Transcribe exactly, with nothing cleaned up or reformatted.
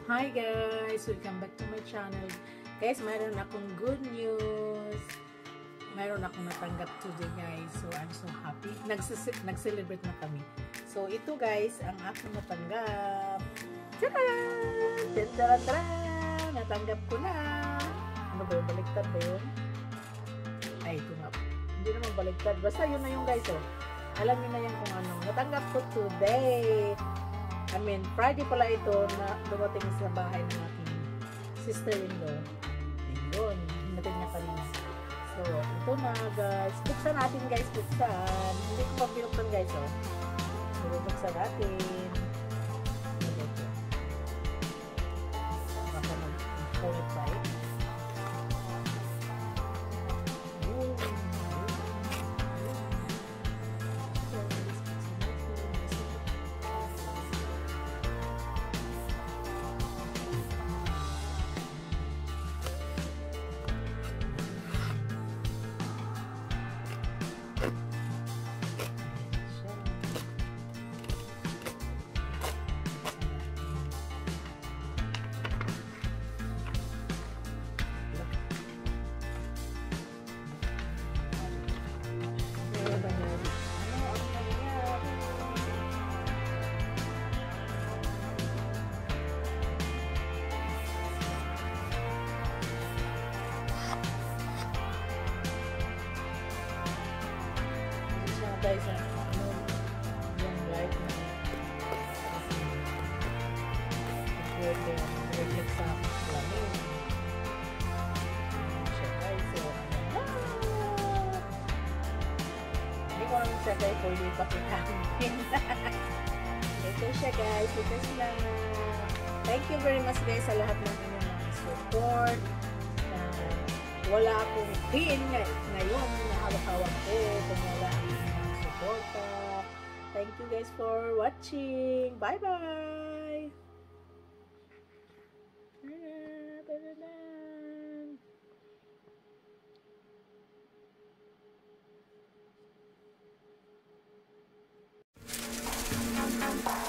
Hi guys! Welcome back to my channel. Guys, mayroon akong good news. Mayroon akong natanggap today guys. So, I'm so happy. Nag-celebrate na kami. So, ito guys, ang aking natanggap. Tadaan! Tadaan! Natanggap ko na. Ano ba yung baliktad ba yun? Ay, ito nga. Hindi naman baliktad. Basta yun na yung guys. Oh. Alam niyo na yan kung ano. Natanggap ko today. I mean, Friday pala ito na dumating sa bahay ng aking sister-in-law. Ayun, hinatin niya kanina. So, ito na guys. Buksan natin guys, buksan. Hindi ko pa binuksan guys, oh. So, buksan natin. Ito. Baka mag-pulit pa eh. Guys, ano yung light na reflect sa lamin siya guys. So, hindi ko naman siya guys pwede ipakitamin. Ito siya guys, ito sila. Thank you very much guys sa lahat ng inyong mga support. Na wala akong pin ngayon na hawak-hawak ko kung wala support. Thank you guys for watching. Bye bye. Ah,